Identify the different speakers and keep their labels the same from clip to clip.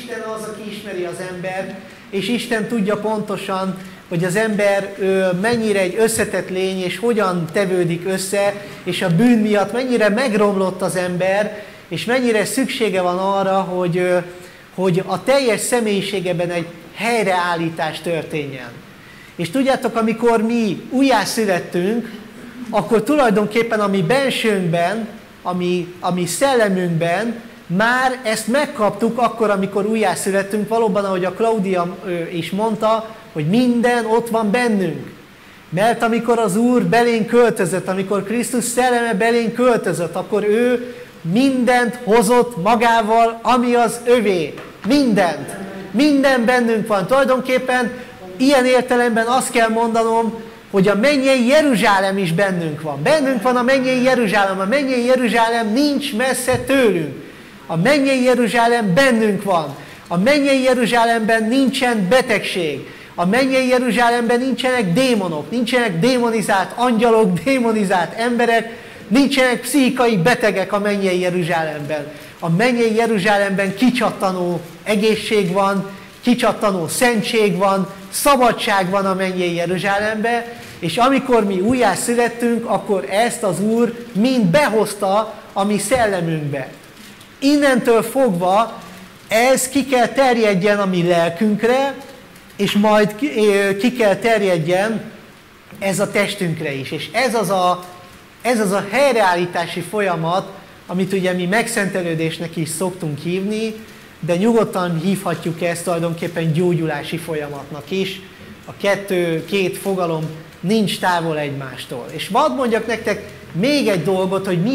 Speaker 1: Isten az, aki ismeri az embert, és Isten tudja pontosan, hogy az ember mennyire egy összetett lény, és hogyan tevődik össze, és a bűn miatt mennyire megromlott az ember, és mennyire szüksége van arra, hogy a teljes személyiségeben egy helyreállítás történjen. És tudjátok, amikor mi újjászülettünk, akkor tulajdonképpen a mi bensőnkben, a mi szellemünkben már ezt megkaptuk akkor, amikor újjászülettünk, valóban, ahogy a Claudia is mondta, hogy minden ott van bennünk. Mert amikor az Úr belénk költözött, amikor Krisztus szelleme belénk költözött, akkor ő mindent hozott magával, ami az övé. Mindent. Minden bennünk van. Tulajdonképpen ilyen értelemben azt kell mondanom, hogy a mennyei Jeruzsálem is bennünk van. Bennünk van a mennyei Jeruzsálem. A mennyei Jeruzsálem nincs messze tőlünk. A mennyei Jeruzsálem bennünk van. A mennyei Jeruzsálemben nincsen betegség. A mennyei Jeruzsálemben nincsenek démonok, nincsenek démonizált angyalok, démonizált emberek, nincsenek pszichikai betegek a mennyei Jeruzsálemben. A mennyei Jeruzsálemben kicsattanó egészség van, kicsattanó szentség van, szabadság van a mennyei Jeruzsálemben, és amikor mi újjászülettünk, akkor ezt az Úr mind behozta a mi szellemünkbe. Innentől fogva ez ki kell terjedjen a mi lelkünkre, és majd ki kell terjedjen ez a testünkre is. És ez az a helyreállítási folyamat, amit ugye mi megszentelődésnek is szoktunk hívni, de nyugodtan hívhatjuk ezt tulajdonképpen gyógyulási folyamatnak is. A két fogalom nincs távol egymástól. És hadd mondjak nektek még egy dolgot, hogy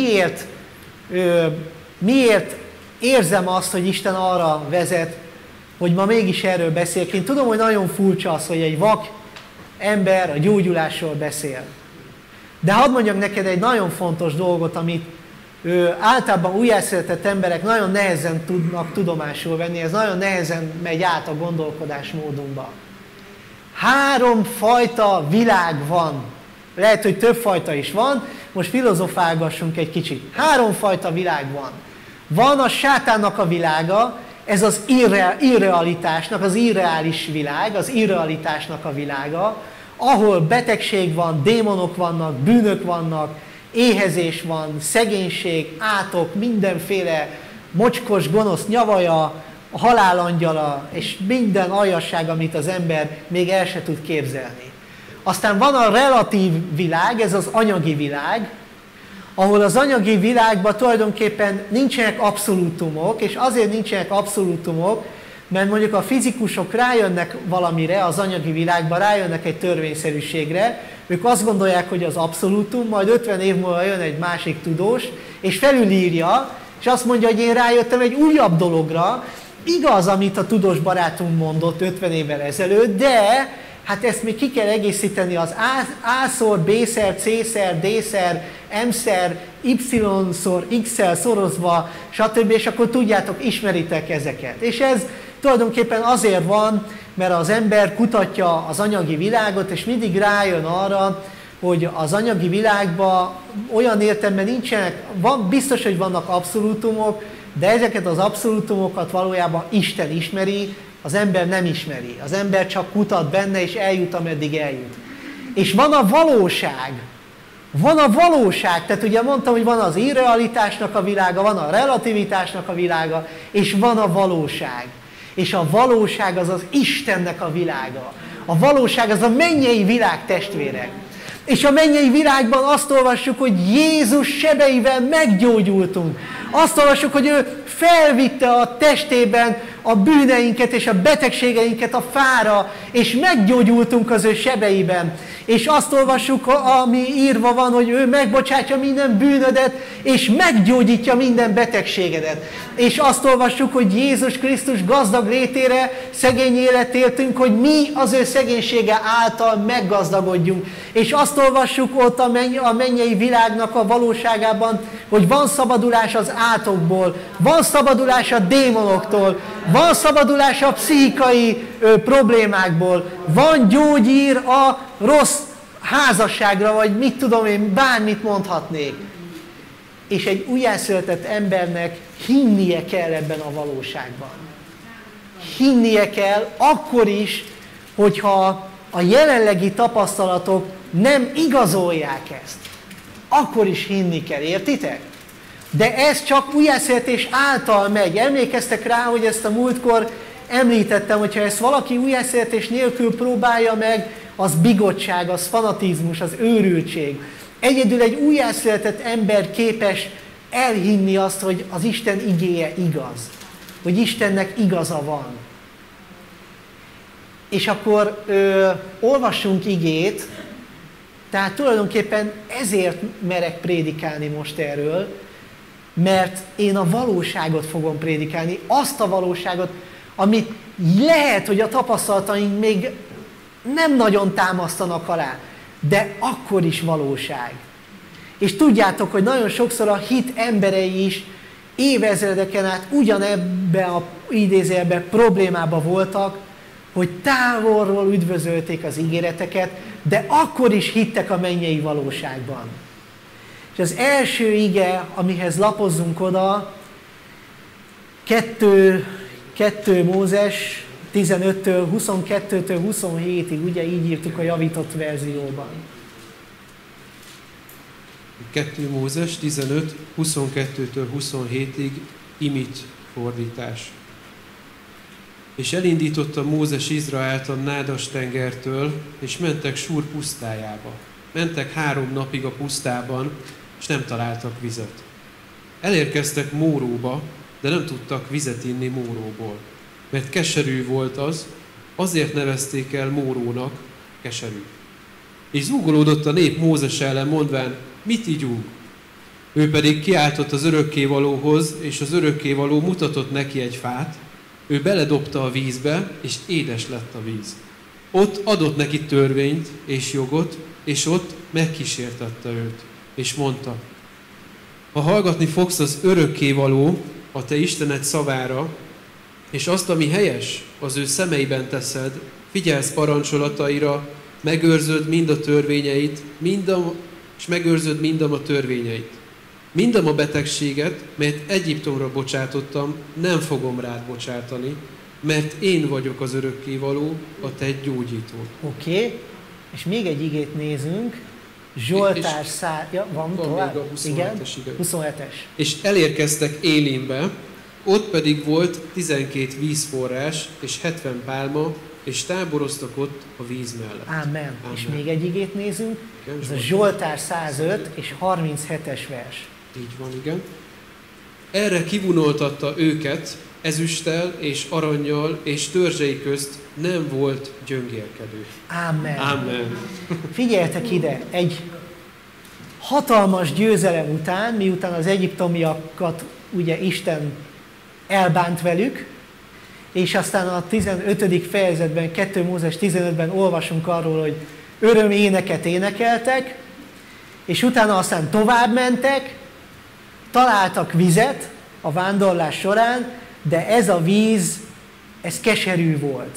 Speaker 1: miért érzem azt, hogy Isten arra vezet, hogy ma mégis erről beszélek. Én tudom, hogy nagyon furcsa az, hogy egy vak ember a gyógyulásról beszél. De hadd mondjak neked egy nagyon fontos dolgot, amit általában újjászületett emberek nagyon nehezen tudnak tudomásul venni, ez nagyon nehezen megy át a gondolkodásmódunkba. 3 fajta világ van. Lehet, hogy több fajta is van, most filozofálgassunk egy kicsit. 3 fajta világ van. Van a sátánnak a világa, ez az irrealitásnak, az irreális világ, az irrealitásnak a világa, ahol betegség van, démonok vannak, bűnök vannak, éhezés van, szegénység, átok, mindenféle mocskos, gonosz nyavaja, a halálangyala, és minden aljasság, amit az ember még el se tud képzelni. Aztán van a relatív világ, ez az anyagi világ, ahol az anyagi világban tulajdonképpen nincsenek abszolútumok, és azért nincsenek abszolútumok, mert mondjuk a fizikusok rájönnek valamire, az anyagi világban rájönnek egy törvényszerűségre, ők azt gondolják, hogy az abszolútum, majd 50 év múlva jön egy másik tudós, és felülírja, és azt mondja, hogy én rájöttem egy újabb dologra, igaz, amit a tudós barátunk mondott 50 évvel ezelőtt, de hát ezt még ki kell egészíteni az A-szor, B-szer, C-szer, D-szer, M-szer, Y-szor, X-szel szorozva, stb. És akkor tudjátok, ismeritek ezeket. És ez tulajdonképpen azért van, mert az ember kutatja az anyagi világot, és mindig rájön arra, hogy az anyagi világban olyan értelemben nincsenek, biztos, hogy vannak abszolútumok, de ezeket az abszolútumokat valójában Isten ismeri, az ember nem ismeri. Az ember csak kutat benne, és eljut, ameddig eljut. És van a valóság. Van a valóság. Tehát ugye mondtam, hogy van az irrealitásnak a világa, van a relativitásnak a világa, és van a valóság. És a valóság az az Istennek a világa. A valóság az a mennyei világ, testvérek. És a mennyei világban azt olvassuk, hogy Jézus sebeivel meggyógyultunk. Azt olvassuk, hogy ő felvitte a testében a bűneinket és a betegségeinket a fára, és meggyógyultunk az ő sebeiben. És azt olvassuk, ami írva van, hogy ő megbocsátja minden bűnödet, és meggyógyítja minden betegségedet. És azt olvassuk, hogy Jézus Krisztus gazdag létére szegény élet éltünk, hogy mi az ő szegénysége által meggazdagodjunk. És azt olvassuk ott a mennyei világnak a valóságában, hogy van szabadulás az átokból, van szabadulás a démonoktól, van szabadulás a pszichikai problémákból, van gyógyír a rossz házasságra, vagy mit tudom én, bármit mondhatnék. És egy újjászületett embernek hinnie kell ebben a valóságban. hinnie kell akkor is, hogyha a jelenlegi tapasztalatok nem igazolják ezt. Akkor is hinni kell, értitek? De ez csak újjászületés által megy. Emlékeztek rá, hogy ezt a múltkor említettem, hogyha ezt valaki újjászületés nélkül próbálja meg, az bigottság, az fanatizmus, az őrültség. Egyedül egy újjászületett ember képes elhinni azt, hogy az Isten igéje igaz. Hogy Istennek igaza van. És akkor olvassunk igét, tehát tulajdonképpen ezért merek prédikálni most erről, mert én a valóságot fogom prédikálni, azt a valóságot, amit lehet, hogy a tapasztalataink még nem nagyon támasztanak alá, de akkor is valóság. És tudjátok, hogy nagyon sokszor a hit emberei is évezredeken át ugyanebben a idézőjelben problémában voltak, hogy távolról üdvözölték az ígéreteket, de akkor is hittek a mennyei valóságban. És az első ige, amihez lapozzunk oda, 2 Mózes 15-től 22-től 27-ig, ugye így írtuk a javított verzióban.
Speaker 2: 2 Mózes 15, 22-től 27-ig imit fordítás. És elindította Mózes Izraelt a Nádas tengertől, és mentek Súr pusztájába. Mentek 3 napig a pusztában, és nem találtak vizet. Elérkeztek Móróba, de nem tudtak vizet inni Móróból, mert keserű volt az, azért nevezték el Mórónak, keserű. És zúgolódott a nép Mózes ellen, mondván, mit igyunk? Ő pedig kiáltott az örökkévalóhoz, és az örökkévaló mutatott neki egy fát, ő beledobta a vízbe, és édes lett a víz. Ott adott neki törvényt és jogot, és ott megkísértette őt, és mondta, ha hallgatni fogsz az örökkévaló, a te Istened szavára, és azt, ami helyes, az ő szemeiben teszed, figyelsz parancsolataira, megőrzöd mind a törvényeit, és megőrzöd mindam a törvényeit. Mindam a betegséget, melyet Egyiptomra bocsátottam, nem fogom rád bocsátani, mert én vagyok az örökkévaló, a te gyógyítód.
Speaker 1: Oké, és még egy igét nézünk. Zsoltár van tovább? Igen, 27-es.
Speaker 2: És elérkeztek Élimbe, ott pedig volt 12 vízforrás, és 70 pálma, és táboroztak ott a víz mellett.
Speaker 1: Amen. És még egy igét nézünk. Ez a Zsoltár 105 és 37-es vers.
Speaker 2: Így van, igen. Erre kivonultatta őket, ezüsttel és arannyal és törzsei közt nem volt gyöngélkedő.
Speaker 1: Amen.
Speaker 2: Amen.
Speaker 1: Figyeljetek ide, egy hatalmas győzelem után, miután az egyiptomiakat ugye Isten elbánt velük, és aztán a 15. fejezetben, 2 Mózes 15-ben olvasunk arról, hogy öröméneket énekeltek, és utána aztán tovább mentek, találtak vizet a vándorlás során, de ez a víz, ez keserű volt.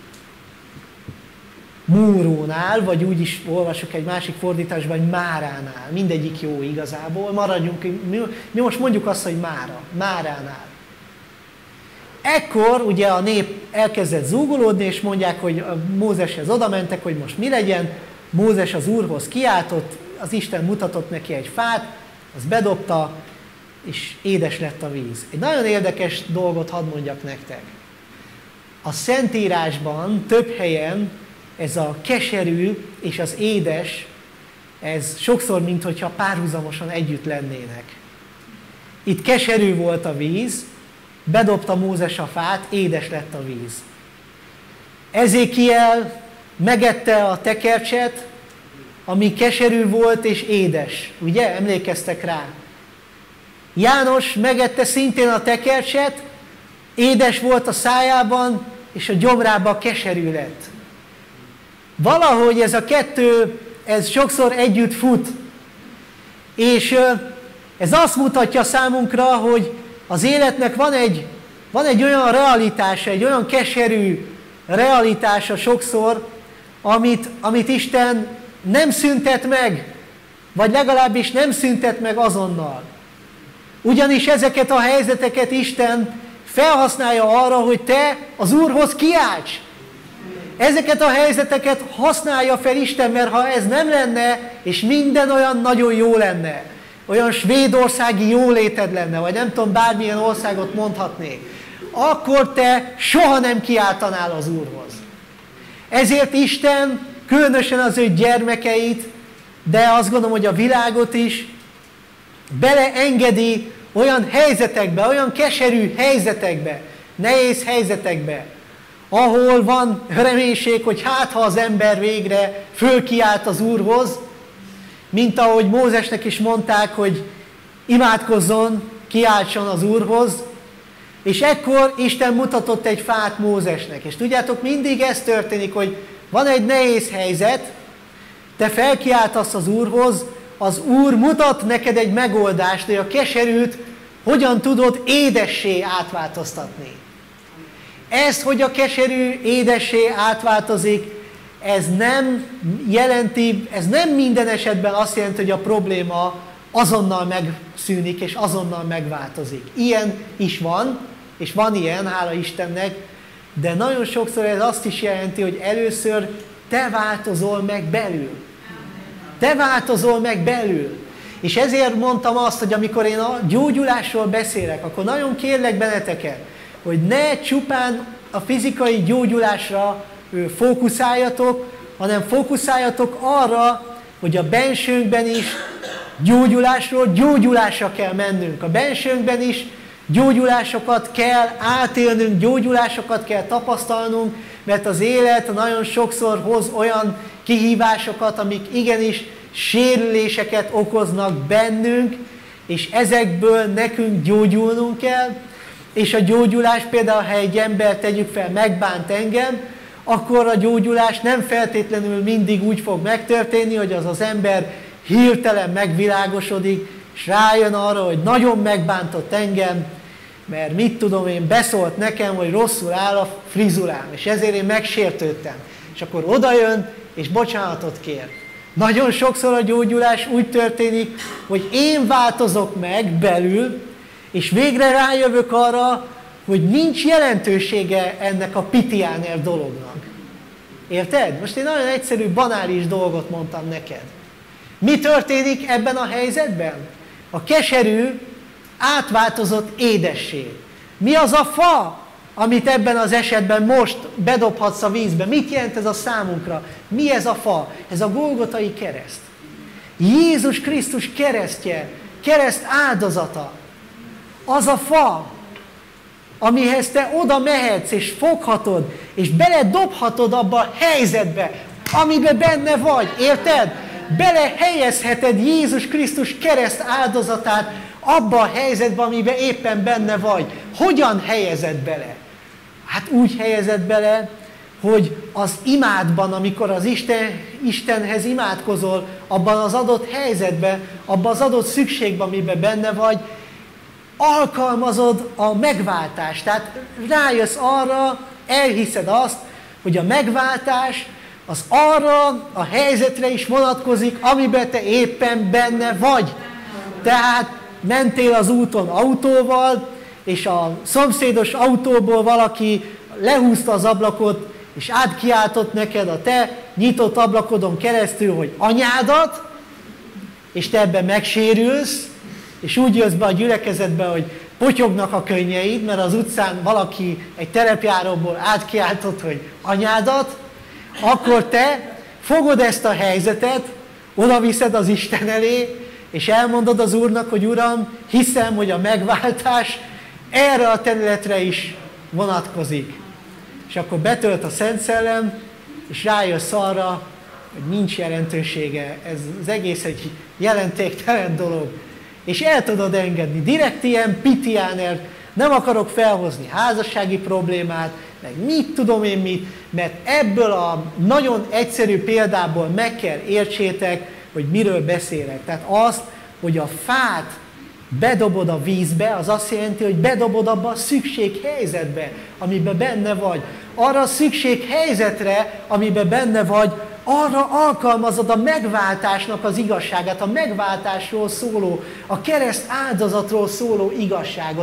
Speaker 1: Múrónál, vagy úgy is olvasok egy másik fordításban, hogy Máránál. Mindegyik jó igazából. Maradjunk, mi most mondjuk azt, hogy Máránál. Ekkor ugye a nép elkezdett zúgolódni, és mondják, hogy Mózeshez oda mentek, hogy most mi legyen. Mózes az Úrhoz kiáltott, az Isten mutatott neki egy fát, az bedobta, és édes lett a víz. Egy nagyon érdekes dolgot hadd mondjak nektek. A Szentírásban több helyen ez a keserű és az édes, ez sokszor, minthogyha párhuzamosan együtt lennének. Itt keserű volt a víz, bedobta Mózes a fát, édes lett a víz. Ezékiel megette a tekercset, ami keserű volt és édes. Ugye? Emlékeztek rá? János megette szintén a tekercset, édes volt a szájában, és a gyomrában keserű lett. Valahogy ez a kettő, ez sokszor együtt fut. És ez azt mutatja számunkra, hogy az életnek van egy olyan realitása, egy olyan keserű realitása sokszor, amit Isten nem szüntet meg, vagy legalábbis nem szüntet meg azonnal. Ugyanis ezeket a helyzeteket Isten felhasználja arra, hogy te az Úrhoz kiálts. Ezeket a helyzeteket használja fel Isten, mert ha ez nem lenne, és minden olyan nagyon jó lenne, olyan svédországi jóléted lenne, vagy nem tudom, bármilyen országot mondhatnék, akkor te soha nem kiáltanál az Úrhoz. Ezért Isten különösen az ő gyermekeit, de azt gondolom, hogy a világot is beleengedi olyan helyzetekbe, olyan keserű helyzetekbe, nehéz helyzetekbe, ahol van reménység, hogy hát ha az ember végre fölkiált az Úrhoz, mint ahogy Mózesnek is mondták, hogy imádkozzon, kiáltson az Úrhoz, és ekkor Isten mutatott egy fát Mózesnek. És tudjátok, mindig ez történik, hogy van egy nehéz helyzet, te felkiáltasz az Úrhoz, az Úr mutat neked egy megoldást, hogy a keserűt hogyan tudod édessé átváltoztatni. Ez, hogy a keserű édessé átváltozik, ez nem jelenti, ez nem minden esetben azt jelenti, hogy a probléma azonnal megszűnik és azonnal megváltozik. Ilyen is van, és van ilyen, hála Istennek, de nagyon sokszor ez azt is jelenti, hogy először te változol meg belül. Te változol meg belül. És ezért mondtam azt, hogy amikor én a gyógyulásról beszélek, akkor nagyon kérlek benneteket, hogy ne csupán a fizikai gyógyulásra fókuszáljatok, hanem fókuszáljatok arra, hogy a bensőnkben is gyógyulásról gyógyulásra kell mennünk. A bensőnkben is gyógyulásokat kell átélnünk, gyógyulásokat kell tapasztalnunk, mert az élet nagyon sokszor hoz olyan kihívásokat, amik igenis sérüléseket okoznak bennünk, és ezekből nekünk gyógyulnunk kell, és a gyógyulás például, ha egy ember, tegyük fel, megbánt engem, akkor a gyógyulás nem feltétlenül mindig úgy fog megtörténni, hogy az az ember hirtelen megvilágosodik, és rájön arra, hogy nagyon megbántott engem, mert mit tudom én, beszólt nekem, hogy rosszul áll a frizurám, és ezért én megsértődtem. És akkor odajön, és bocsánatot kér. Nagyon sokszor a gyógyulás úgy történik, hogy én változok meg belül, és végre rájövök arra, hogy nincs jelentősége ennek a pitiáner dolognak. Érted? Most én nagyon egyszerű, banális dolgot mondtam neked. Mi történik ebben a helyzetben? A keserű átváltozott édessé. Mi az a fa, amit ebben az esetben most bedobhatsz a vízbe? Mit jelent ez a számunkra? Mi ez a fa? Ez a Golgotai kereszt. Jézus Krisztus keresztje, kereszt áldozata. Az a fa, amihez te oda mehetsz, és foghatod, és beledobhatod abba a helyzetbe, amiben benne vagy, érted? Belehelyezheted Jézus Krisztus kereszt áldozatát abba a helyzetbe, amiben éppen benne vagy. Hogyan helyezed bele? Hát úgy helyezed bele, hogy az imádban, amikor az Istenhez imádkozol, abban az adott helyzetben, abban az adott szükségben, amiben benne vagy, alkalmazod a megváltást. Tehát rájössz arra, elhiszed azt, hogy a megváltás az arra a helyzetre is vonatkozik, amiben te éppen benne vagy. Tehát mentél az úton autóval, és a szomszédos autóból valaki lehúzta az ablakot, és átkiáltott neked a te nyitott ablakodon keresztül, hogy anyádat, és te ebben megsérülsz, és úgy jössz be a gyülekezetbe, hogy potyognak a könnyeid, mert az utcán valaki egy terepjáróból átkiáltott, hogy anyádat, akkor te fogod ezt a helyzetet, oda viszed az Isten elé, és elmondod az Úrnak, hogy Uram, hiszem, hogy a megváltás erre a területre is vonatkozik. És akkor betölt a Szent Szellem, és rájössz arra, hogy nincs jelentősége, ez az egész egy jelentéktelen dolog. És el tudod engedni. Direkt ilyen pitiáner, nem akarok felhozni házassági problémát, meg mit tudom én mit, mert ebből a nagyon egyszerű példából meg kell értsétek, hogy miről beszélek. Tehát azt, hogy a fát bedobod a vízbe, az azt jelenti, hogy bedobod abba a szükséghelyzetbe, amiben benne vagy. Arra a szükséghelyzetre, amiben benne vagy, arra alkalmazod a megváltásnak az igazságát, a megváltásról szóló, a kereszt áldozatról szóló igazságot.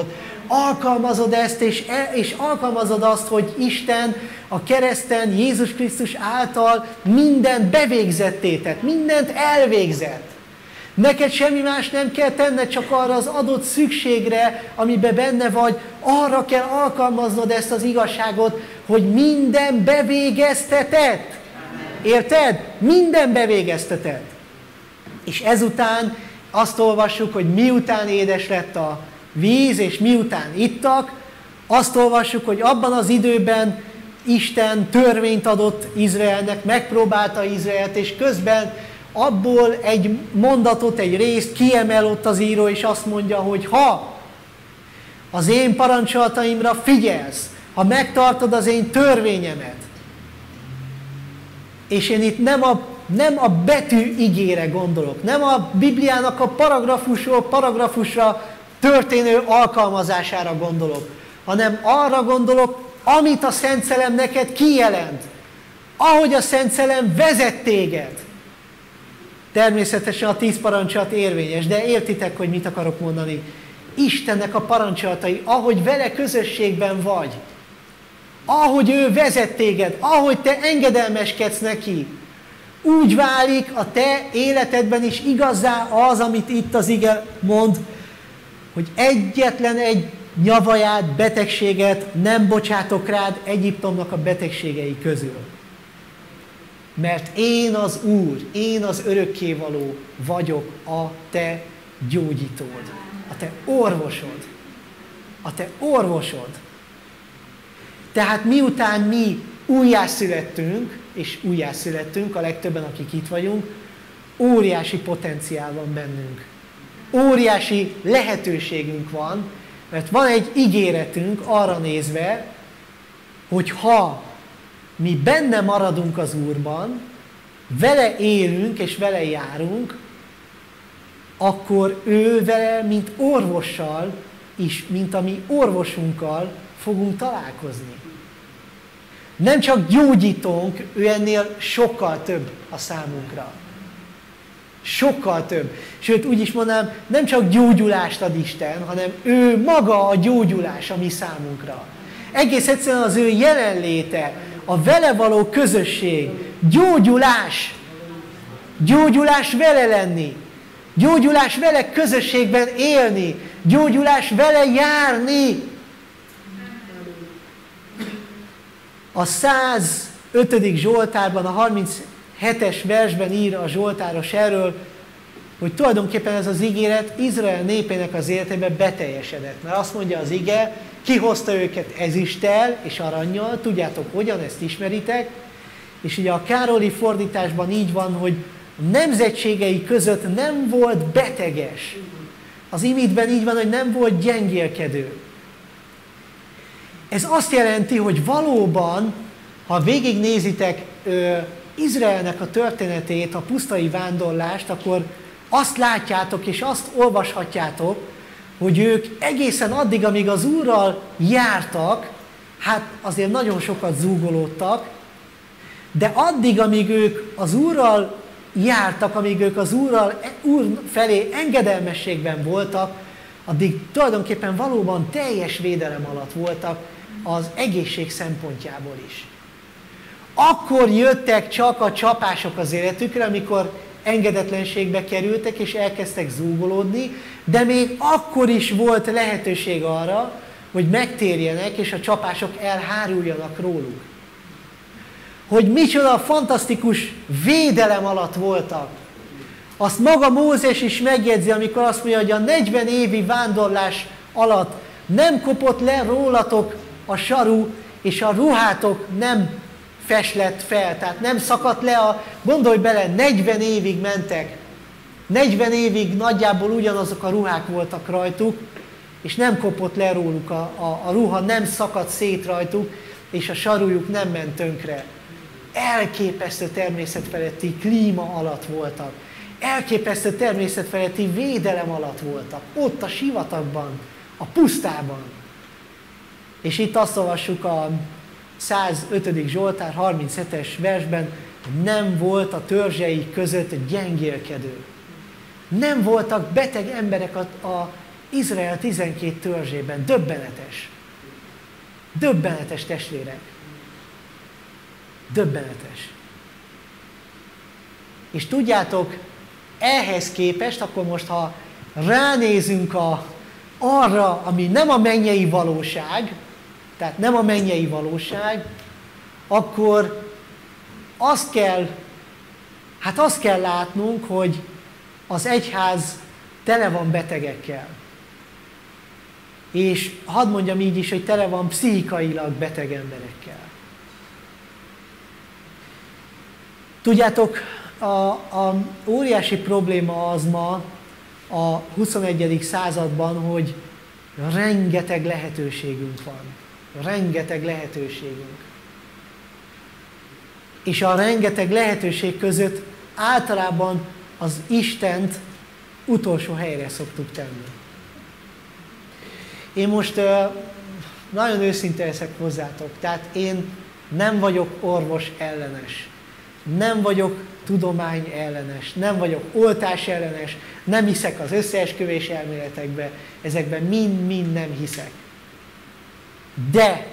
Speaker 1: alkalmazod ezt, és alkalmazod azt, hogy Isten a kereszten, Jézus Krisztus által mindent bevégzetté tett, mindent elvégzett. Neked semmi más nem kell tenned, csak arra az adott szükségre, amiben benne vagy, arra kell alkalmaznod ezt az igazságot, hogy minden bevégeztetett. Érted? Minden bevégeztetett. És ezután azt olvassuk, hogy miután édes lett a víz, és miután ittak, azt olvassuk, hogy abban az időben Isten törvényt adott Izraelnek, megpróbálta Izraelt, és közben abból egy mondatot, egy részt kiemel ott az író, és azt mondja, hogy ha az én parancsolataimra figyelsz, ha megtartod az én törvényemet, és én itt nem a betű igére gondolok, nem a Bibliának a paragrafusról paragrafusra történő alkalmazására gondolok, hanem arra gondolok, amit a Szent Szellem neked kijelent, ahogy a Szent Szellem vezet téged. Természetesen a 10 parancsolat érvényes, de értitek, hogy mit akarok mondani. Istennek a parancsolatai, ahogy vele közösségben vagy, ahogy ő vezet téged, ahogy te engedelmeskedsz neki, úgy válik a te életedben is igazzá az, amit itt az ige mond, hogy egyetlen egy nyavaját, betegséget nem bocsátok rád Egyiptomnak a betegségei közül. Mert én az Úr, én az örökkévaló vagyok, a te gyógyítód, a te orvosod. A te orvosod. Tehát miután mi újjászülettünk, és újjászülettünk, a legtöbben, akik itt vagyunk, óriási potenciál van bennünk. Óriási lehetőségünk van, mert van egy ígéretünk arra nézve, hogy ha mi benne maradunk az Úrban, vele élünk és vele járunk, akkor ő vele, mint orvossal is, mint a mi orvosunkkal fogunk találkozni. Nem csak gyógyítónk, ő ennél sokkal több a számunkra. Sokkal több. Sőt, úgy is mondanám, nem csak gyógyulást ad Isten, hanem ő maga a gyógyulás a mi számunkra. Egész egyszerűen az ő jelenléte, a vele való közösség, gyógyulás. Gyógyulás vele lenni. Gyógyulás vele közösségben élni. Gyógyulás vele járni. A 105. Zsoltárban, a 37-es versben ír a zsoltáros erről, hogy tulajdonképpen ez az ígéret Izrael népének az életében beteljesedett. Mert azt mondja az ige, kihozta őket ezüsttel és arannyal, tudjátok hogyan, ezt ismeritek, és ugye a Károli fordításban így van, hogy nemzetségei között nem volt beteges. Az imitben így van, hogy nem volt gyengélkedő. Ez azt jelenti, hogy valóban, ha végignézitek Izraelnek a történetét, a pusztai vándorlást, akkor azt látjátok és azt olvashatjátok, hogy ők egészen addig, amíg az Úrral jártak, hát azért nagyon sokat zúgolódtak, de addig, amíg ők az Úrral jártak, amíg ők az Úr felé engedelmességben voltak, addig tulajdonképpen valóban teljes védelem alatt voltak az egészség szempontjából is. Akkor jöttek csak a csapások az életükre, amikor engedetlenségbe kerültek és elkezdtek zúgolódni, de még akkor is volt lehetőség arra, hogy megtérjenek és a csapások elháruljanak róluk. Hogy micsoda fantasztikus védelem alatt voltak. Azt maga Mózes is megjegyzi, amikor azt mondja, hogy a 40 évi vándorlás alatt nem kopott le rólatok a saru, és a ruhátok nem feslett fel, tehát nem szakadt le gondolj bele, 40 évig mentek, 40 évig nagyjából ugyanazok a ruhák voltak rajtuk, és nem kopott le róluk, a ruha nem szakadt szét rajtuk, és a sarujuk nem ment tönkre. Elképesztő természetfeletti klíma alatt voltak. Elképesztő természetfeletti védelem alatt voltak. Ott a sivatagban, a pusztában. És itt azt olvassuk a 105. Zsoltár 37-es versben, hogy nem volt a törzsei között gyengélkedő. Nem voltak beteg emberek Izrael 12 törzsében. Döbbenetes. Döbbenetes, testvérek. Döbbenetes. És tudjátok, ehhez képest, akkor most ha ránézünk arra, ami nem a mennyei valóság, tehát nem a mennyei valóság, akkor azt kell látnunk, hogy az egyház tele van betegekkel. És hadd mondjam így is, hogy tele van pszichikailag beteg emberekkel. Tudjátok, a óriási probléma az ma a 21. században, hogy rengeteg lehetőségünk van. Rengeteg lehetőségünk. És a rengeteg lehetőség között általában az Istent utolsó helyre szoktuk tenni. Én most nagyon őszinte leszek hozzátok, tehát én nem vagyok orvos ellenes, nem vagyok tudomány ellenes, nem vagyok oltás ellenes, nem hiszek az összeesküvés elméletekbe, ezekben mind nem hiszek. De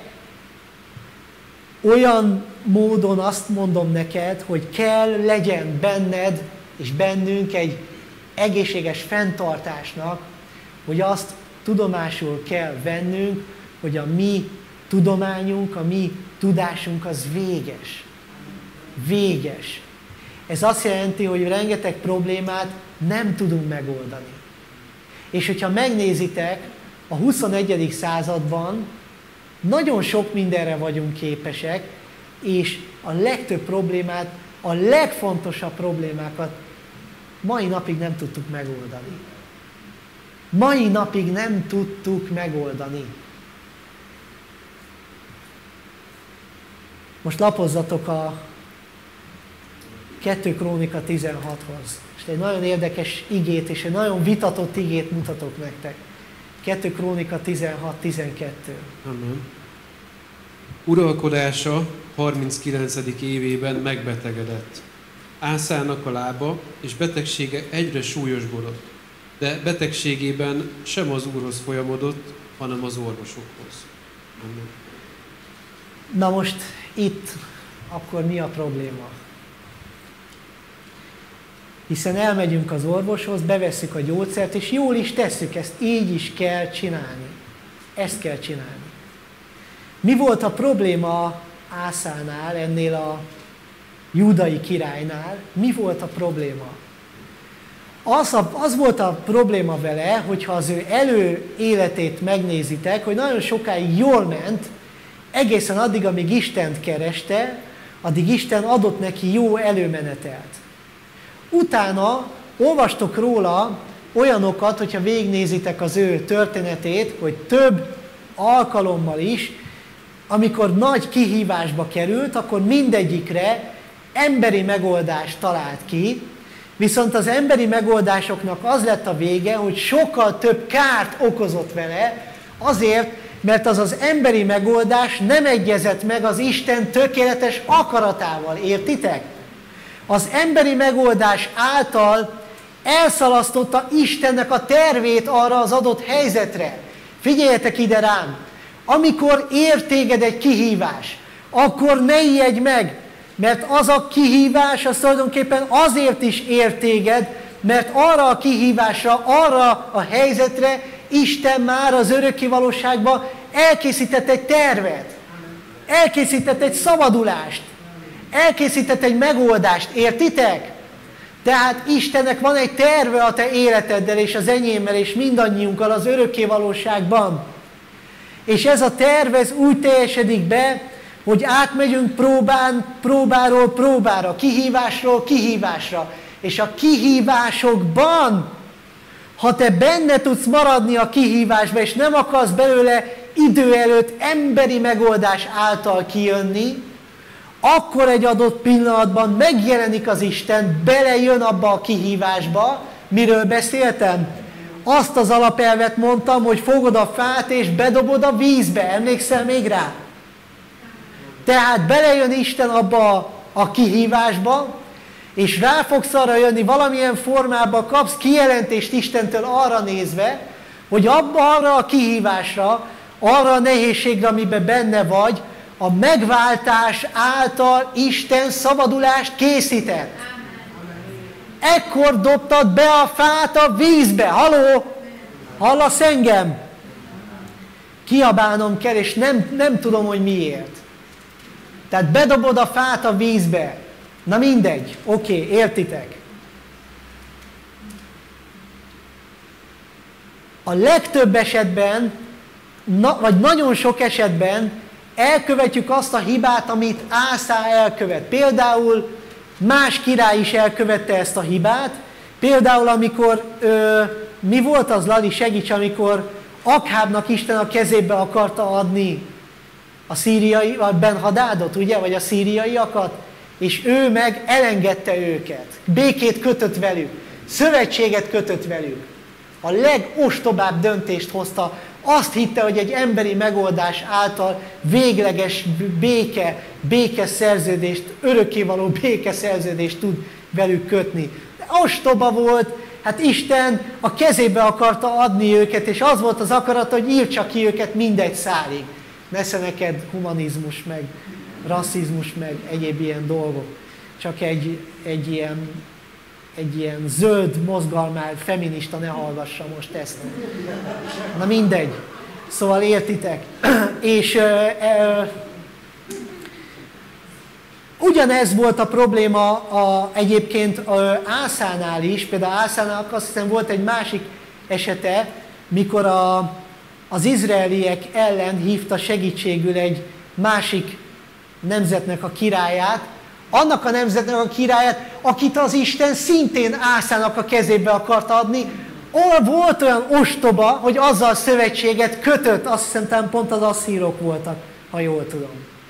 Speaker 1: olyan módon azt mondom neked, hogy kell legyen benned és bennünk egy egészséges fenntartásnak, hogy azt tudomásul kell vennünk, hogy a mi tudományunk, a mi tudásunk az véges. Véges. Ez azt jelenti, hogy rengeteg problémát nem tudunk megoldani. És hogyha megnézitek, a 21. században nagyon sok mindenre vagyunk képesek, és a legtöbb problémát, a legfontosabb problémákat mai napig nem tudtuk megoldani. Mai napig nem tudtuk megoldani. Most lapozzatok a 2 Krónika 16-hoz. És egy nagyon érdekes igét és egy nagyon vitatott igét mutatok nektek. 2 Krónika 16-12.
Speaker 2: Amen. Uralkodása 39. évében megbetegedett. Ászának a lába és betegsége egyre súlyosbodott, de betegségében sem az Úrhoz folyamodott, hanem az orvosokhoz. Amen.
Speaker 1: Na most itt akkor mi a probléma? Hiszen elmegyünk az orvoshoz, bevesszük a gyógyszert, és jól is tesszük, ezt így is kell csinálni. Ezt kell csinálni. Mi volt a probléma Ásánál, ennél a júdai királynál? Mi volt a probléma? Az volt a probléma vele, hogyha az ő előéletét megnézitek, hogy nagyon sokáig jól ment, egészen addig, amíg Istent kereste, addig Isten adott neki jó előmenetelt. Utána olvastok róla olyanokat, hogyha végignézitek az ő történetét, hogy több alkalommal is, amikor nagy kihívásba került, akkor mindegyikre emberi megoldást talált ki, viszont az emberi megoldásoknak az lett a vége, hogy sokkal több kárt okozott vele, azért, mert az az emberi megoldás nem egyezett meg az Isten tökéletes akaratával, értitek? Az emberi megoldás által elszalasztotta Istennek a tervét arra az adott helyzetre. Figyeljetek ide rám! Amikor ér téged egy kihívás, akkor ne ijedj meg, mert az a kihívás az tulajdonképpen azért is ér téged, mert arra a kihívásra, arra a helyzetre Isten már az örökké valóságban elkészített egy tervet, elkészített egy szabadulást, elkészített egy megoldást, értitek? Tehát Istennek van egy terve a te életeddel és az enyémmel és mindannyiunkkal az örökké valóságban. És ez a terv ez úgy teljesedik be, hogy átmegyünk próbáról próbára, kihívásról kihívásra. És a kihívásokban, ha te benne tudsz maradni a kihívásba, és nem akarsz belőle idő előtt emberi megoldás által kijönni, akkor egy adott pillanatban megjelenik az Isten, belejön abba a kihívásba. Miről beszéltem? Azt az alapelvet mondtam, hogy fogod a fát és bedobod a vízbe. Emlékszel még rá? Tehát belejön Isten abba a kihívásba, és rá fogsz arra jönni, valamilyen formában kapsz kijelentést Istentől arra nézve, hogy arra a kihívásra, arra a nehézségre, amiben benne vagy, a megváltás által Isten szabadulást készített. Ekkor dobtad be a fát a vízbe. Haló? Hallasz engem? Kiabálnom kell, és nem tudom, hogy miért. Tehát bedobod a fát a vízbe. Na mindegy, oké, értitek. A legtöbb esetben, vagy nagyon sok esetben elkövetjük azt a hibát, amit Ásá elkövet. Például más király is elkövette ezt a hibát. Például amikor, mi volt az, Lali, segíts, amikor Akhábnak Isten a kezébe akarta adni a szíriai, vagy Ben-Hadádot, ugye, vagy a szíriaiakat, és ő meg elengedte őket. Békét kötött velük, szövetséget kötött velük. A legostobább döntést hozta. Azt hitte, hogy egy emberi megoldás által végleges békeszerződést, örökkévaló békeszerződést tud velük kötni. De ostoba volt, hát Isten a kezébe akarta adni őket, és az volt az akarata, hogy írtsa ki őket mindegy szálig. Nesze neked humanizmus, meg rasszizmus, meg egyéb ilyen dolgok. Csak egy ilyen zöld mozgalmár, feminista ne hallgassa most ezt. Na mindegy. Szóval értitek. És ugyanez volt a probléma egyébként Ásánál is. Például Ásánál azt hiszem volt egy másik esete, mikor az izraeliek ellen hívta segítségül egy másik nemzetnek a királyát, annak a nemzetnek a királyát, akit az Isten szintén Ászának a kezébe akart adni, volt olyan ostoba, hogy azzal szövetséget kötött, azt hiszem talán pont az asszírok voltak, ha jól tudom.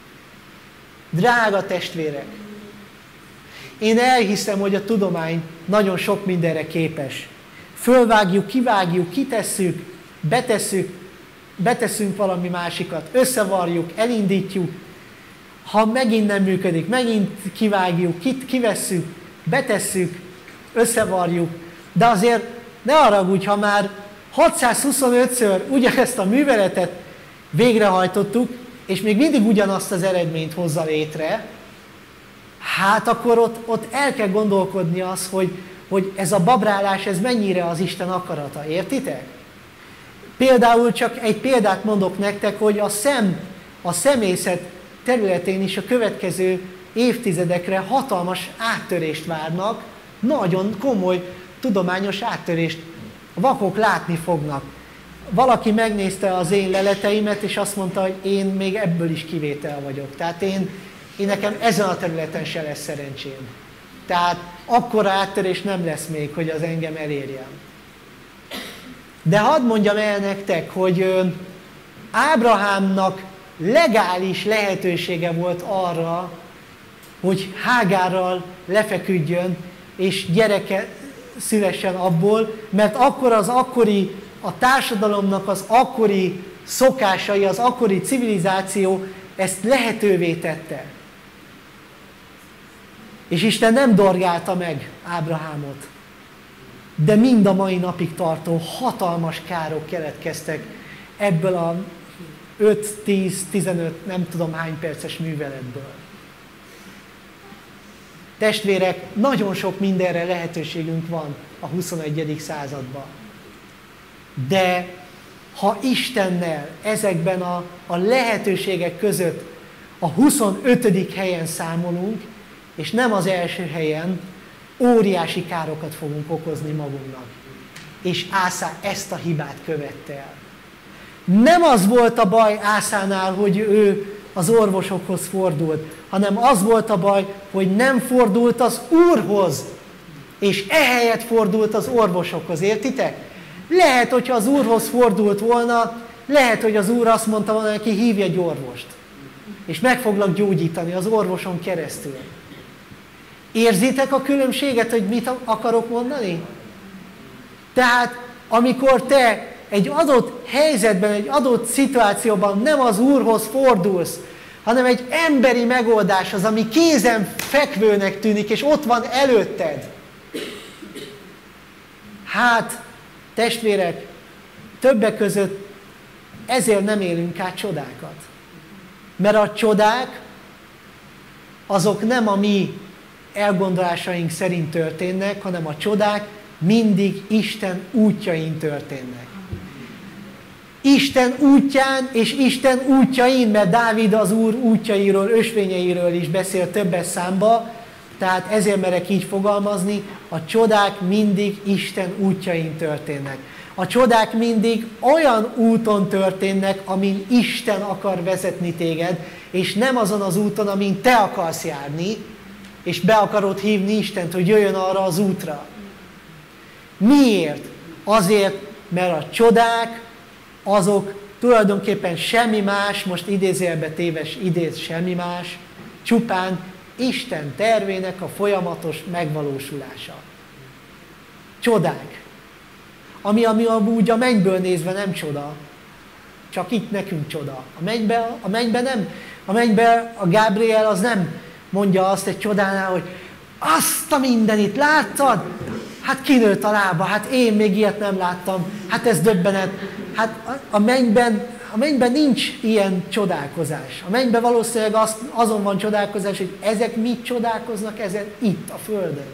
Speaker 1: Drága testvérek, én elhiszem, hogy a tudomány nagyon sok mindenre képes. Fölvágjuk, kivágjuk, kitesszük, beteszünk valami másikat, összevarjuk, elindítjuk, ha megint nem működik, megint kivágjuk, kivesszük, betesszük, összevarjuk, de azért ne haragudj, ha már 625-ször ugyanezt a műveletet végrehajtottuk, és még mindig ugyanazt az eredményt hozza létre, hát akkor ott el kell gondolkodni az, hogy ez a babrálás, ez mennyire az Isten akarata, értitek? Például csak egy példát mondok nektek, hogy a szemészet területén is a következő évtizedekre hatalmas áttörést várnak, nagyon komoly tudományos áttörést. A vakok látni fognak. Valaki megnézte az én leleteimet, és azt mondta, hogy én még ebből is kivétel vagyok. Tehát én nekem ezen a területen se lesz szerencsém. Tehát akkora áttörés nem lesz még, hogy az engem elérjen. De hadd mondjam el nektek, hogy Ábrahámnak legális lehetősége volt arra, hogy Hágárral lefeküdjön, és gyereke szülessen abból, mert akkor a társadalomnak az akkori szokásai, az akkori civilizáció ezt lehetővé tette. És Isten nem dorgálta meg Ábrahámot. De mind a mai napig tartó hatalmas károk keletkeztek ebből a 5-10-15, nem tudom hány perces műveletből. Testvérek, nagyon sok mindenre lehetőségünk van a 21. században. De ha Istennel ezekben a lehetőségek között a 25. helyen számolunk, és nem az első helyen, óriási károkat fogunk okozni magunknak. És Ásá ezt a hibát követte el. Nem az volt a baj Ásánál, hogy ő az orvosokhoz fordult, hanem az volt a baj, hogy nem fordult az Úrhoz, és ehelyett fordult az orvosokhoz, értitek? Lehet, hogyha az Úrhoz fordult volna, lehet, hogy az Úr azt mondta volna neki, hívj egy orvost, és meg foglak gyógyítani az orvoson keresztül. Érzitek a különbséget, hogy mit akarok mondani? Tehát, amikor te egy adott helyzetben, egy adott szituációban nem az Úrhoz fordulsz, hanem egy emberi megoldás az, ami kézen fekvőnek tűnik, és ott van előtted. Hát, testvérek, többek között ezért nem élünk át csodákat. Mert a csodák azok nem a mi elgondolásaink szerint történnek, hanem a csodák mindig Isten útjain történnek. Isten útján és Isten útjain, mert Dávid az Úr útjairól, ösvényeiről is beszél többes számba, tehát ezért merek így fogalmazni, a csodák mindig Isten útjain történnek. A csodák mindig olyan úton történnek, amin Isten akar vezetni téged, és nem azon az úton, amin te akarsz járni, és be akarod hívni Istent, hogy jöjjön arra az útra. Miért? Azért, mert a csodák azok tulajdonképpen semmi más, most idézőjelbe téves semmi más, csupán Isten tervének a folyamatos megvalósulása. Csodák. Ami amúgy a mennyből nézve nem csoda, csak itt nekünk csoda. A mennyben a Gábriel az nem mondja azt egy csodánál, hogy azt a mindenit láttad? Hát kinőtt a lába, hát én még ilyet nem láttam, hát ez döbbenet. Hát a mennyben nincs ilyen csodálkozás. A mennyben valószínűleg azon van csodálkozás, hogy ezek mit csodálkoznak ezen itt a Földön.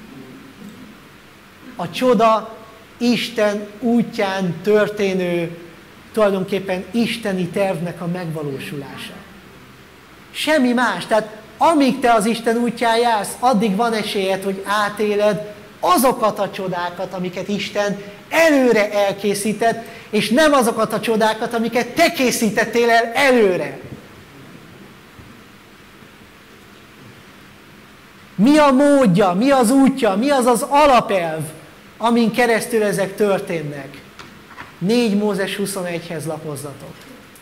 Speaker 1: A csoda Isten útján történő, tulajdonképpen isteni tervnek a megvalósulása. Semmi más. Tehát amíg te az Isten útján jársz, addig van esélyed, hogy átéled azokat a csodákat, amiket Isten előre elkészített, és nem azokat a csodákat, amiket te készítettél el előre. Mi a módja, mi az útja, mi az az alapelv, amin keresztül ezek történnek? 4 Mózes 21-hez lapozzatok.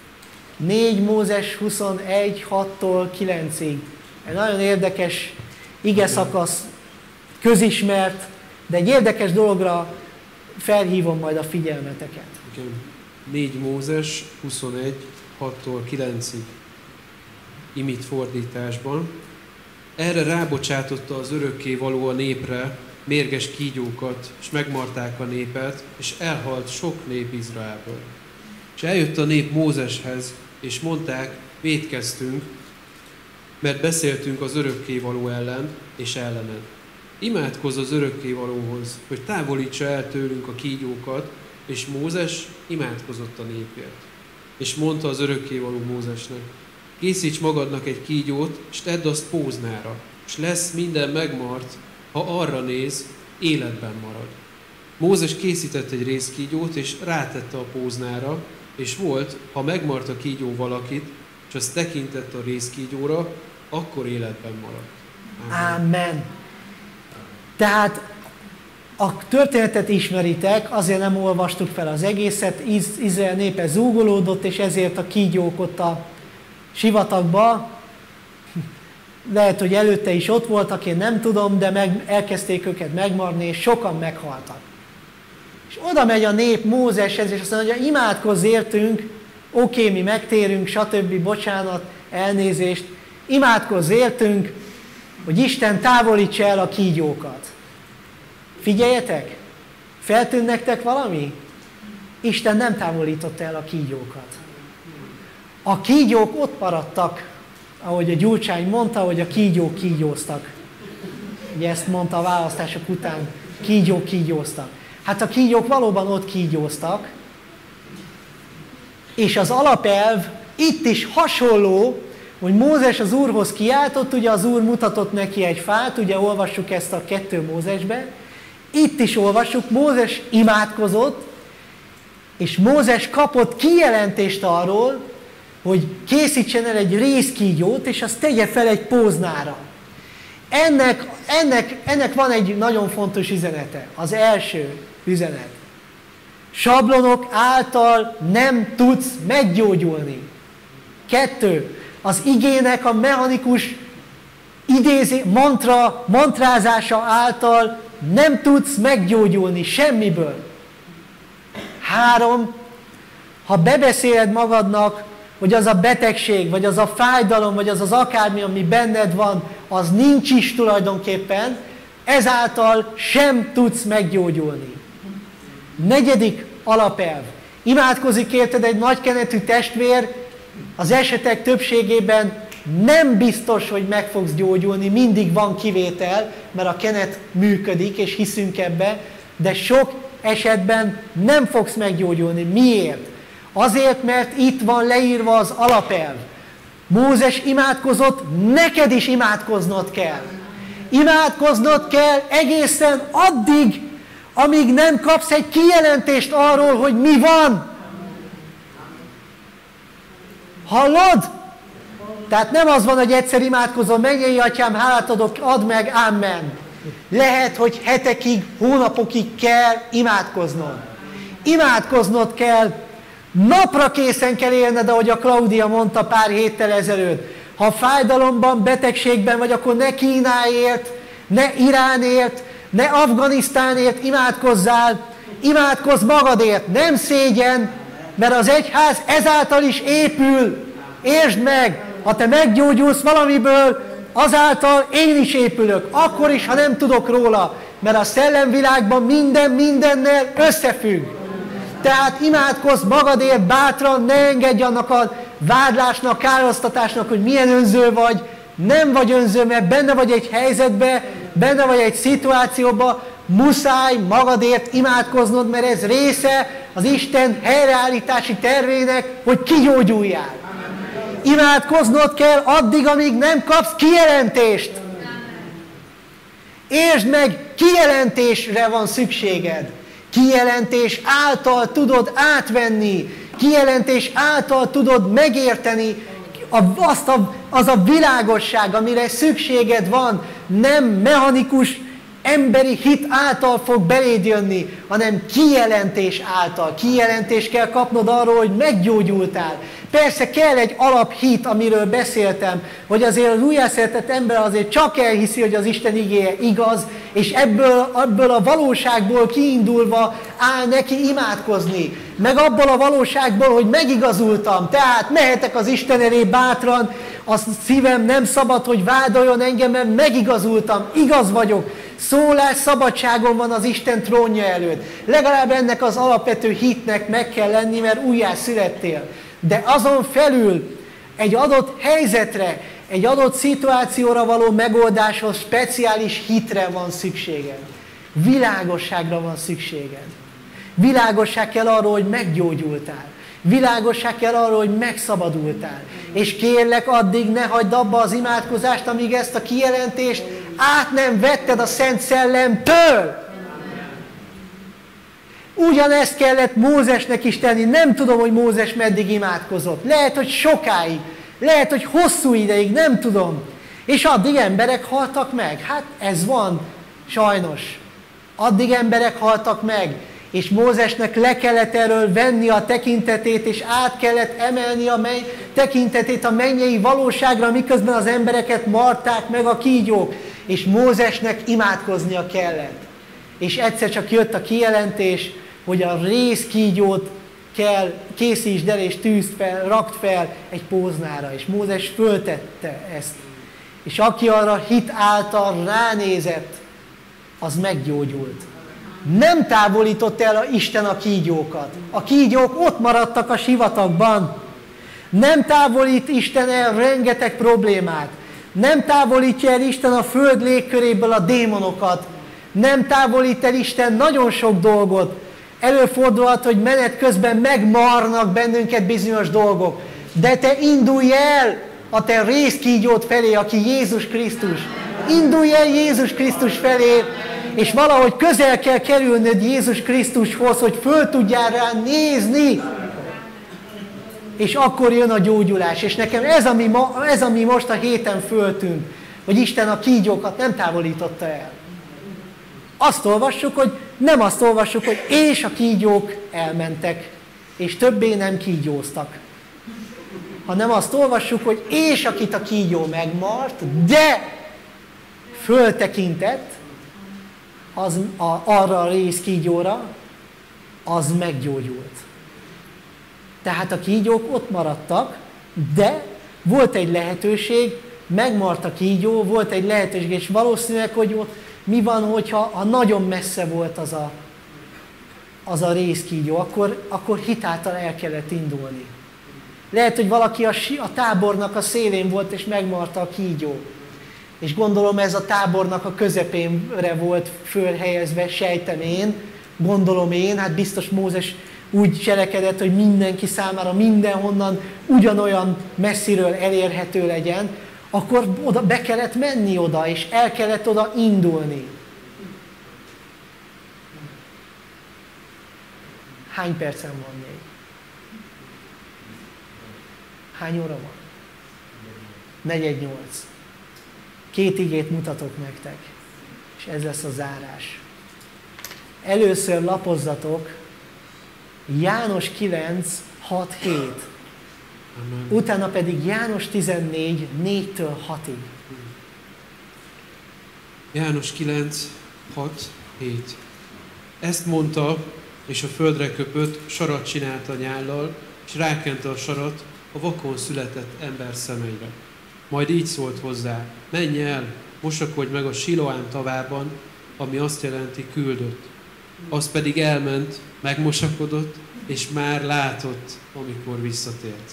Speaker 1: 4 Mózes 21, 6-tól 9-ig. Egy nagyon érdekes igeszakasz, közismert, de egy érdekes dologra felhívom majd a figyelmeteket.
Speaker 2: 4 Mózes 21, 6-tól 9-ig imit fordításban. Erre rábocsátotta az örökkévaló a népre mérges kígyókat, és megmarták a népet, és elhalt sok nép Izraelből. És eljött a nép Mózeshez, és mondták, vétkeztünk, mert beszéltünk az örökkévaló ellen, és ellened. Imádkozz az örökkévalóhoz, hogy távolítsa el tőlünk a kígyókat, és Mózes imádkozott a népért. És mondta az örökkévaló Mózesnek, készíts magadnak egy kígyót, és tedd azt póznára, és lesz minden megmart, ha arra néz, életben marad. Mózes készített egy rézkígyót, és rátette a póznára, és volt, ha megmart a kígyó valakit, és azt tekintett a rézkígyóra, akkor életben marad.
Speaker 1: Amen. Tehát a történetet ismeritek, azért nem olvastuk fel az egészet, Izrael népe zúgolódott, és ezért a kígyók ott a sivatagba, lehet, hogy előtte is ott voltak, én nem tudom, de elkezdték őket megmarni, és sokan meghaltak. És oda megy a nép Mózeshez, és azt mondja, hogy imádkozz értünk, oké, mi megtérünk, stb. Bocsánat, elnézést, imádkozz értünk, hogy Isten távolítsa el a kígyókat. Figyeljetek, feltűnt nektek valami? Isten nem távolította el a kígyókat. A kígyók ott maradtak, ahogy a Gyurcsány mondta, hogy a kígyók kígyóztak. Ugye ezt mondta a választások után, kígyók kígyóztak. Hát a kígyók valóban ott kígyóztak, és az alapelv itt is hasonló, hogy Mózes az Úrhoz kiáltott, ugye az Úr mutatott neki egy fát, ugye olvassuk ezt a 2 Mózesbe, itt is olvassuk, Mózes imádkozott, és Mózes kapott kijelentést arról, hogy készítsen el egy rézkígyót, és azt tegye fel egy póznára. Ennek van egy nagyon fontos üzenete. Az első üzenet. Sablonok által nem tudsz meggyógyulni. 2. Az igének a mechanikus mantrázása által nem tudsz meggyógyulni semmiből. 3. Ha bebeszéled magadnak, hogy az a betegség, vagy az a fájdalom, vagy az akármi, ami benned van, az nincs is tulajdonképpen, ezáltal sem tudsz meggyógyulni. 4. alapelv. Imádkozik érted egy nagykenetű testvér, az esetek többségében nem biztos, hogy meg fogsz gyógyulni, mindig van kivétel, mert a kenet működik, és hiszünk ebbe, de sok esetben nem fogsz meggyógyulni. Miért? Azért, mert itt van leírva az alapelv. Mózes imádkozott, neked is imádkoznod kell. Imádkoznod kell egészen addig, amíg nem kapsz egy kijelentést arról, hogy mi van. Hallod? Tehát nem az van, hogy egyszer imádkozom, mennyei atyám, hálát adok, add meg, amen. Lehet, hogy hetekig, hónapokig kell imádkoznod. Imádkoznod kell, napra készen kell élned, ahogy a Klaudia mondta pár héttel ezelőtt. Ha fájdalomban, betegségben vagy, akkor ne Kínáért, ne Iránért, ne Afganisztánért imádkozzál, imádkozz magadért, nem szégyen, mert az egyház ezáltal is épül. Értsd meg, ha te meggyógyulsz valamiből, azáltal én is épülök, akkor is, ha nem tudok róla, mert a szellemvilágban minden mindennel összefügg. Tehát imádkozz magadért bátran, ne engedj annak a vádlásnak, károsztatásnak, hogy milyen önző vagy. Nem vagy önző, mert benne vagy egy helyzetbe, benne vagy egy szituációba, muszáj magadért imádkoznod, mert ez része az Isten helyreállítási tervének, hogy kigyógyuljál. Imádkoznod kell addig, amíg nem kapsz kijelentést. Értsd meg, kijelentésre van szükséged. Kijelentés által tudod átvenni, kijelentés által tudod megérteni az a világosság, amire szükséged van, nem mechanikus, emberi hit által fog beléd jönni, hanem kijelentés által. Kijelentést kell kapnod arról, hogy meggyógyultál. Persze kell egy alaphit, amiről beszéltem, hogy azért az újjászületett ember azért csak elhiszi, hogy az Isten igéje igaz, és ebből a valóságból kiindulva áll neki imádkozni. Meg abból a valóságból, hogy megigazultam, tehát mehetek az Isten elé bátran, a szívem nem szabad, hogy vádoljon engem, mert megigazultam, igaz vagyok. Szólás szabadságon van az Isten trónja előtt. Legalább ennek az alapvető hitnek meg kell lenni, mert újjászülettél. De azon felül egy adott helyzetre, egy adott szituációra való megoldáshoz speciális hitre van szükséged. Világosságra van szükséged. Világosság kell arról, hogy meggyógyultál. Világosság kell arról, hogy megszabadultál. És kérlek, addig ne hagyd abba az imádkozást, amíg ezt a kijelentést át nem vetted a Szent Szellemtől. Ugyanezt kellett Mózesnek is tenni. Nem tudom, hogy Mózes meddig imádkozott. Lehet, hogy sokáig. Lehet, hogy hosszú ideig. Nem tudom. És addig emberek haltak meg. Hát ez van. Sajnos. Addig emberek haltak meg. És Mózesnek le kellett erről venni a tekintetét, és át kellett emelni a tekintetét a mennyei valóságra, miközben az embereket marták meg a kígyók. És Mózesnek imádkoznia kellett. És egyszer csak jött a kijelentés, hogy a rézkígyót kell, készítsd el és tűzd fel, rakd fel egy póznára. És Mózes föltette ezt. És aki arra hit által ránézett, az meggyógyult. Nem távolított el Isten a kígyókat. A kígyók ott maradtak a sivatagban. Nem távolít Isten el rengeteg problémát. Nem távolítja el Isten a föld légköréből a démonokat. Nem távolít el Isten nagyon sok dolgot. Előfordulhat, hogy menet közben megmarnak bennünket bizonyos dolgok. De te indulj el a te rézkígyót felé, aki Jézus Krisztus. Indulj el Jézus Krisztus felé, és valahogy közel kell kerülnöd Jézus Krisztushoz, hogy föl tudjál rá nézni. És akkor jön a gyógyulás. És nekem ez, ami most a héten föltűnt, hogy Isten a kígyókat nem távolította el. Azt olvassuk, hogy nem azt olvassuk, hogy és a kígyók elmentek, és többé nem kígyóztak. Hanem azt olvassuk, hogy és akit a kígyó megmart, de föltekintett arra a rézkígyóra, az meggyógyult. Tehát a kígyók ott maradtak, de volt egy lehetőség, megmart a kígyó, volt egy lehetőség, és valószínűleg, hogy ott mi van, hogyha nagyon messze volt az a rézkígyó, akkor hitáltal el kellett indulni. Lehet, hogy valaki a tábornak a szélén volt, és megmarta a kígyó. És gondolom ez a tábornak a közepénre volt fölhelyezve, sejtem én, gondolom én, hát biztos Mózes úgy cselekedett, hogy mindenki számára mindenhonnan ugyanolyan messziről elérhető legyen, akkor oda be kellett menni oda, és el kellett oda indulni. Hány percem van még? Hány óra van? 4:08. 2 igét mutatok nektek, és ez lesz a zárás. Először lapozzatok János 9, 6, 7.
Speaker 2: Amen.
Speaker 1: Utána pedig János 14, 4-től 6-ig.
Speaker 2: János 9, 6, 7. Ezt mondta, és a földre köpött, sarat csinált a nyállal, és rákente a sarat a vakon született ember szemeire. Majd így szólt hozzá, menj el, mosakodj meg a Siloám tavában, ami azt jelenti küldött. Az pedig elment, megmosakodott, és már látott, amikor visszatért.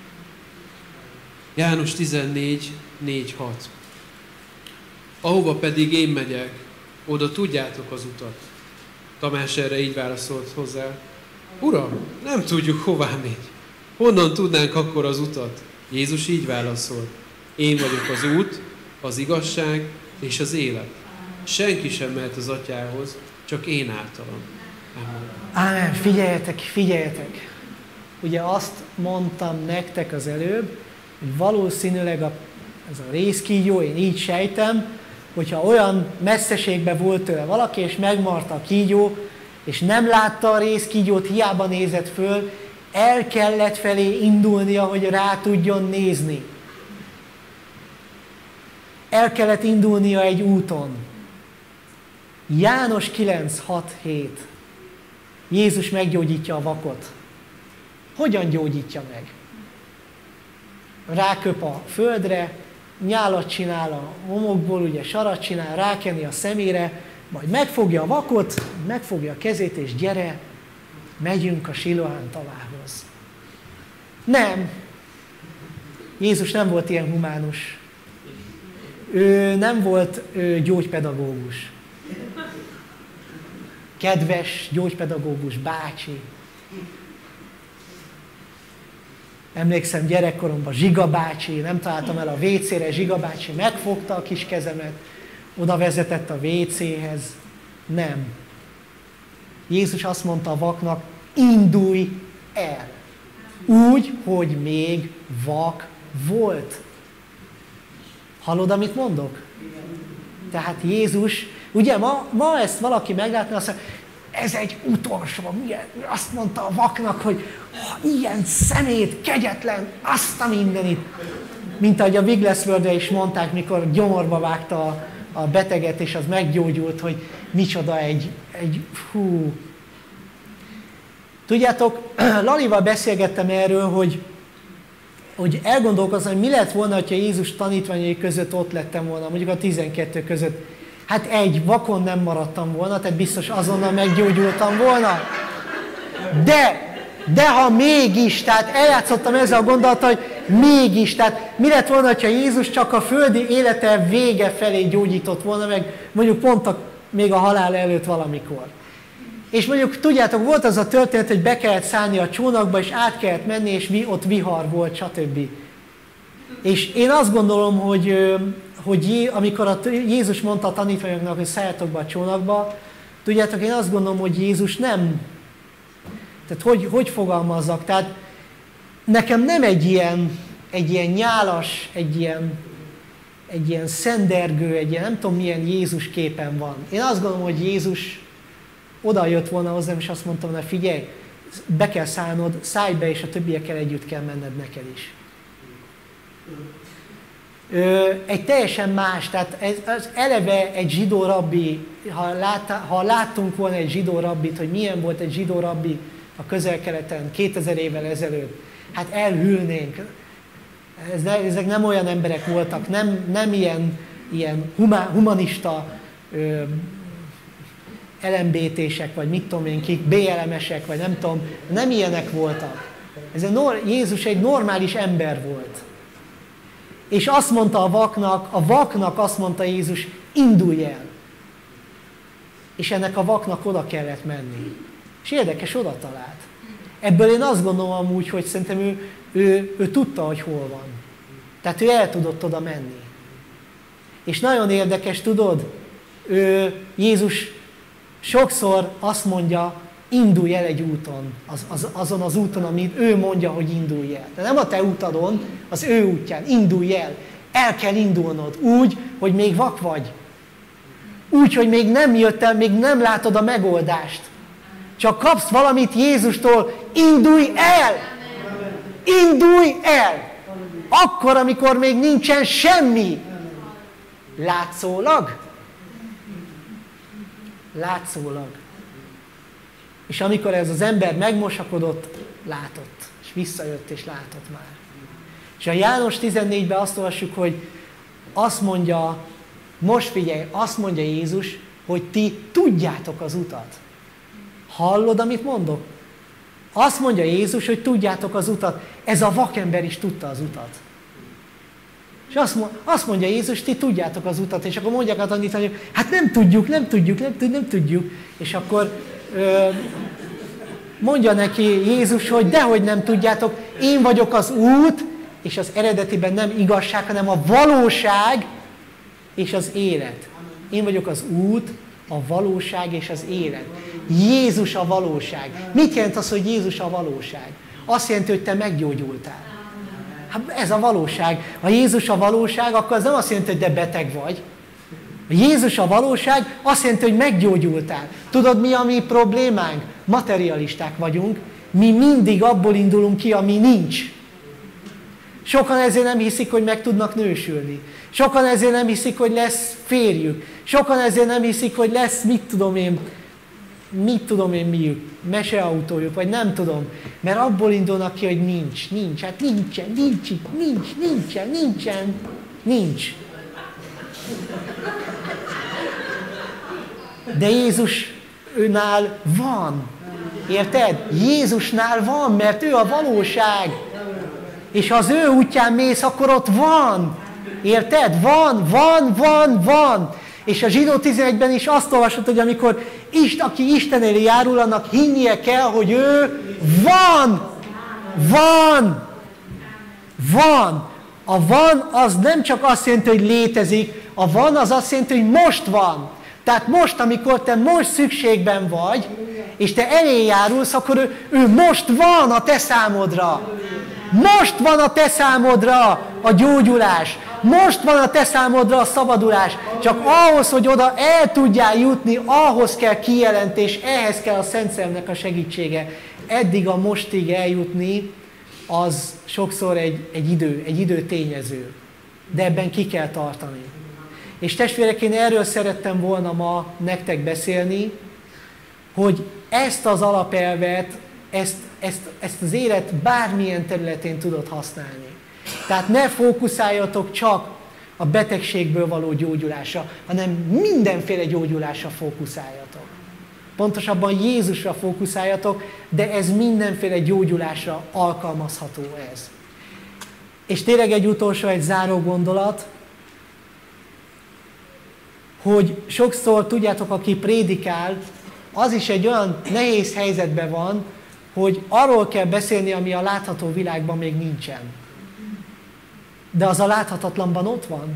Speaker 2: János 14, 4, 6. Ahova pedig én megyek, oda tudjátok az utat. Tamás erre így válaszolt hozzá, Uram, nem tudjuk, hová megy. Honnan tudnánk akkor az utat? Jézus így válaszolt, én vagyok az út, az igazság és az élet. Senki sem mehet az atyához, csak én általam.
Speaker 1: Ámen, figyeljetek! Ugye azt mondtam nektek az előbb, hogy valószínűleg ez a rézkígyó, én így sejtem, hogyha olyan messzeségben volt tőle valaki, és megmarta a kígyó, és nem látta a rézkígyót, hiába nézett föl, el kellett felé indulnia, hogy rá tudjon nézni. El kellett indulnia egy úton. János 9, 6, 7. Jézus meggyógyítja a vakot. Hogyan gyógyítja meg? Ráköp a földre, nyálat csinál a homokból, ugye sarat csinál, rákeni a szemére, majd megfogja a vakot, megfogja a kezét, és gyere, megyünk a Siloám tavához. Nem. Jézus nem volt ilyen humánus. Ő nem volt gyógypedagógus. Kedves gyógypedagógus bácsi. Emlékszem gyerekkoromban Zsiga bácsi, nem találtam el a WC-re, Zsiga bácsi megfogta a kis kezemet, oda vezetett a WC-hez. Nem. Jézus azt mondta a vaknak, indulj el. Úgy, hogy még vak volt. Hallod, amit mondok? Tehát Jézus, ugye ma ezt valaki meglátna, azt mondja, ez egy utolsó, milyen, azt mondta a vaknak, hogy ilyen szemét, kegyetlen, azt a mindenit. Mint ahogy a Wigless Worldre is mondták, mikor gyomorba vágta a beteget, és az meggyógyult, hogy micsoda egy hú. Tudjátok, Lalival beszélgettem erről, hogy elgondolkozom, hogy mi lett volna, ha Jézus tanítványai között ott lettem volna, mondjuk a 12 között. Hát egy vakon nem maradtam volna, tehát biztos azonnal meggyógyultam volna. De ha mégis, tehát eljátszottam ezzel a gondolattal, hogy mégis, tehát mi lett volna, ha Jézus csak a földi élete vége felé gyógyított volna meg, mondjuk pont még a halál előtt valamikor. És mondjuk, tudjátok, volt az a történet, hogy be kellett szállni a csónakba, és át kellett menni, és ott vihar volt, stb. És én azt gondolom, hogy amikor Jézus mondta a tanítványoknak, hogy szálljatok be a csónakba, tudjátok, én azt gondolom, hogy Jézus nem. Tehát hogy fogalmazzak? Tehát nekem nem egy ilyen nyálas, egy ilyen szendergő, egy ilyen nem tudom milyen Jézus képen van. Én azt gondolom, hogy Jézus oda jött volna hozzám, és azt mondta volna, figyelj, be kell szállnod, szállj be, és a többiekkel együtt kell menned neked is. Egy teljesen más, tehát ez eleve egy zsidó rabbi, ha láttunk volna egy zsidó rabbit, hogy milyen volt egy zsidó rabbi a Közel-Keleten 2000 évvel ezelőtt, hát elhűlnénk. Ezek nem olyan emberek voltak, nem ilyen humanista LMBT-sek, vagy mit tudom én kik, BLM-esek, vagy nem tudom, nem ilyenek voltak. Jézus egy normális ember volt. És azt mondta a vaknak azt mondta Jézus, indulj el. És ennek a vaknak oda kellett menni. És érdekes, oda talált. Ebből én azt gondolom amúgy, hogy szerintem ő tudta, hogy hol van. Tehát ő el tudott oda menni. És nagyon érdekes, tudod, Jézus sokszor azt mondja, indulj el egy úton, azon az úton, amit ő mondja, hogy indulj el. De nem a te utadon, az ő útján, indulj el. El kell indulnod úgy, hogy még vak vagy. Úgy, hogy még nem jöttél, még nem látod a megoldást. Csak kapsz valamit Jézustól, indulj el! Indulj el! Akkor, amikor még nincsen semmi. Látszólag? Látszólag. És amikor ez az ember megmosakodott, látott. És visszajött, és látott már. És a János 14-ben azt olvassuk, hogy azt mondja, most figyelj, azt mondja Jézus, hogy ti tudjátok az utat. Hallod, amit mondok? Azt mondja Jézus, hogy tudjátok az utat. Ez a vakember is tudta az utat. És azt mondja Jézus, ti tudjátok az utat. És akkor mondják a tanítványok, hát nem tudjuk. És akkor mondja neki Jézus, hogy dehogy nem tudjátok, én vagyok az út, és az eredetiben nem igazság, hanem a valóság és az élet. Én vagyok az út, a valóság és az élet. Jézus a valóság. Mit jelent az, hogy Jézus a valóság? Azt jelenti, hogy te meggyógyultál. Hát ez a valóság. Ha Jézus a valóság, akkor az nem azt jelenti, hogy te beteg vagy. Ha Jézus a valóság, azt jelenti, hogy meggyógyultál. Tudod, mi a mi problémánk? Materialisták vagyunk. Mi mindig abból indulunk ki, ami nincs. Sokan ezért nem hiszik, hogy meg tudnak nősülni. Sokan ezért nem hiszik, hogy lesz férjük. Sokan ezért nem hiszik, hogy lesz, mit tudom én miük, meseautójuk, vagy nem tudom. Mert abból indulnak ki, hogy nincs. Hát nincs. De Jézusnál van. Érted? Jézusnál van, mert ő a valóság. És ha az ő útján mész, akkor ott van. Érted? Van. És a Zsidó 11-ben is azt olvasod, hogy amikor aki Isten elé járul, annak hinnie kell, hogy ő van. A van az nem csak azt jelenti, hogy létezik, a van az azt jelenti, hogy most van. Tehát most, amikor te most szükségben vagy, és te elé járulsz, akkor ő most van a te számodra. Most van a te számodra a gyógyulás. Most van a te számodra a szabadulás. Csak ahhoz, hogy oda el tudjál jutni, ahhoz kell kijelentés, ehhez kell a Szent Szellemnek a segítsége. Eddig a mostig eljutni, az sokszor egy idő tényező. De ebben ki kell tartani. És testvérek, én erről szerettem volna ma nektek beszélni, hogy ezt az alapelvet, ezt az élet bármilyen területén tudod használni. Tehát ne fókuszáljatok csak a betegségből való gyógyulásra, hanem mindenféle gyógyulásra fókuszáljatok. Pontosabban Jézusra fókuszáljatok, de ez mindenféle gyógyulásra alkalmazható ez. És tényleg egy utolsó, egy záró gondolat, hogy sokszor, tudjátok, aki prédikál, az is egy olyan nehéz helyzetben van, hogy arról kell beszélni, ami a látható világban még nincsen. De az a láthatatlanban ott van.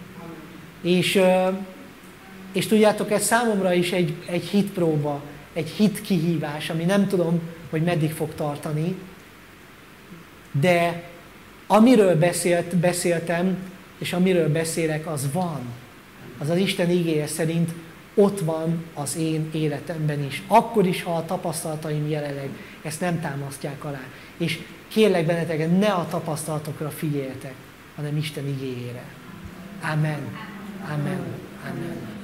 Speaker 1: És tudjátok, ez számomra is egy hitpróba, egy hit kihívás, ami nem tudom, hogy meddig fog tartani. De amiről beszéltem, és amiről beszélek, az van. Az az Isten igéje szerint ott van az én életemben is. Akkor is, ha a tapasztalataim jelenleg ezt nem támasztják alá. És kérlek benneteket, ne a tapasztalatokra figyeljetek, hanem Isten igéjére. Amen.